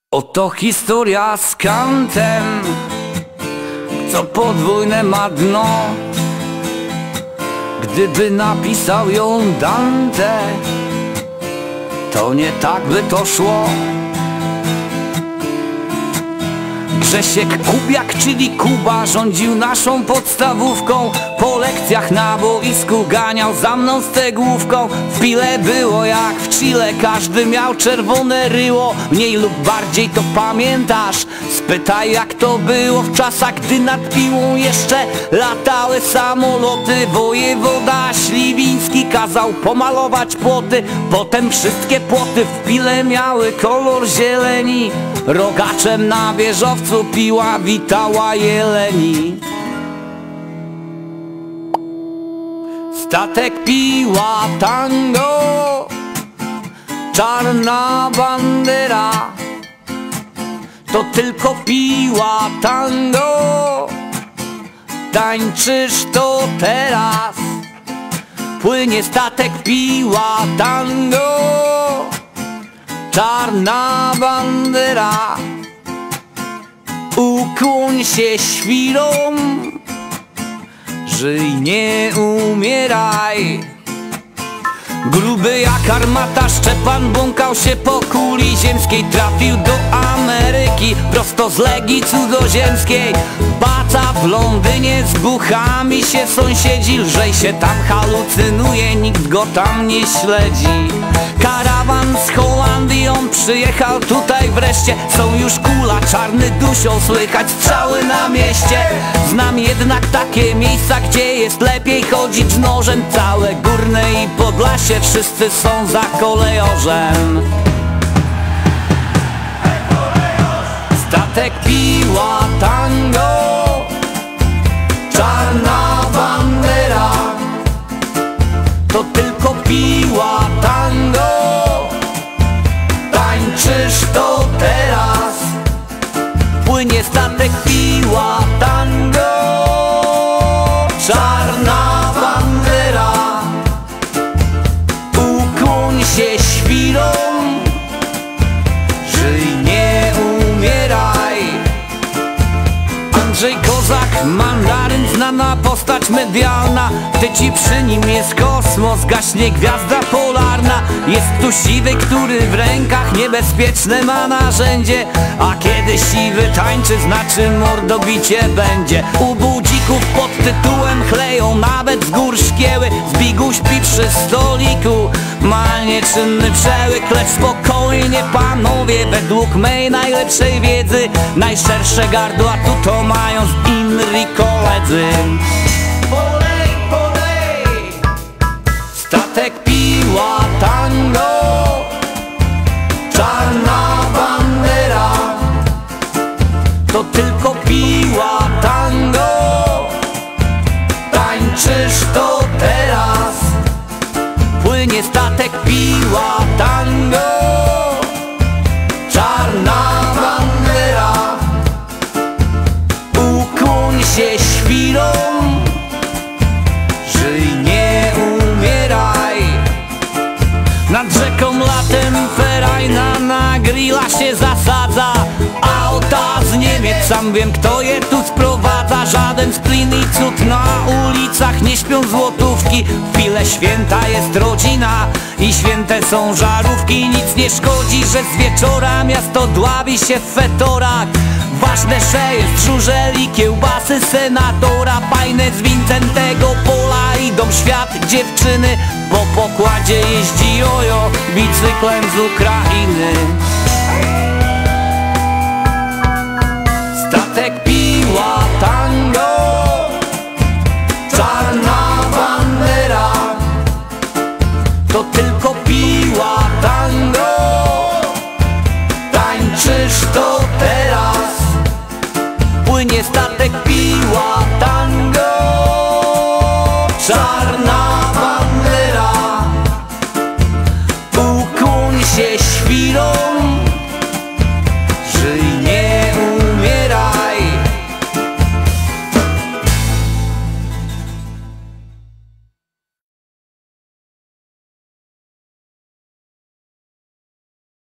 Oto historia z kantem, co podwójne ma dno. Gdyby napisał ją Dante, to nie tak by to szło. Grzesiek Kubiak, czyli Kuba, rządził naszą podstawówką. Po lekcjach na boisku ganiał za mną stegłówką. W Pile było jak w Chile, każdy miał czerwone ryło. Mniej lub bardziej to pamiętasz? Spytaj, jak to było w czasach, gdy nad Piłą jeszcze latały samoloty. Wojewoda Śliwiński kazał pomalować płoty, potem wszystkie płoty w Pile miały kolor zieleni. Rogaczem na wieżowcu Piła witała jeleni. Statek Piła tango, czarna bandera. To tylko Piła tango, tańczysz to teraz. Płynie statek Piła tango, czarna bandera. Ukłoń się świrom, żyj, nie umieraj. Gruby jak armata Szczepan błąkał się po kuli ziemskiej. Trafił do Ameryki prosto z Legii Cudzoziemskiej. Baca w Londynie, z buchami się sąsiedzi. Lżej się tam halucynuje, nikt go tam nie śledzi. Karawan z Holandii, on przyjechał tutaj wreszcie. Są już kula, czarny dusią, słychać strzały na mieście. Znam jednak takie miejsca, gdzie jest lepiej chodzić z nożem. Całe Górne i Podlasie, wszyscy są za kolejorzem. Statek Piła tango, czarna bandera. To tylko Piła tango, tańczysz to teraz. Płynie statek Piła tango, czarna bandera. Ukłoń się świrom, żyj, nie umieraj. Andrzej Kozak, mandaryn, znana postać medialna. Gdy ci przy nim jest kosmos, gaśnie gwiazda polarna. Jest tu siwy, który w rękach niebezpieczne ma narzędzie. A kiedy siwy tańczy, znaczy mordobicie będzie. U budzików pod tytułem chleją nawet z gór szkieły. Zbiguś śpi przy stoliku, ma nieczynny przełyk. Lecz spokojnie panowie, według mej najlepszej wiedzy, najszersze gardła tu to mają z Inri koledzy. Polej, polej! Statek Piła tango, czarna bandera. To tylko Piła tango, tańczysz to teraz. Płynie statek Piła tango, czarna bandera. Ukłoń się świrom, żyj, nie umieraj. Nad rzeką latem ferajna na grilla się zasadza. Auta z Niemiec, sam wiem kto je tu sprowadza. Żaden splin i cud na ulicach, nie śpią złotówki. W Pile święta jest rodzina i święte są żarówki. Nic nie szkodzi, że z wieczora miasto dławi się w fetorach. Ważne, że jest żużel i kiełbasy senatora. Fajne z Wincentego Pola idą w świat dziewczyny. Po pokładzie jeździ jojo bicyklem z Ukrainy. Statek Piła tango,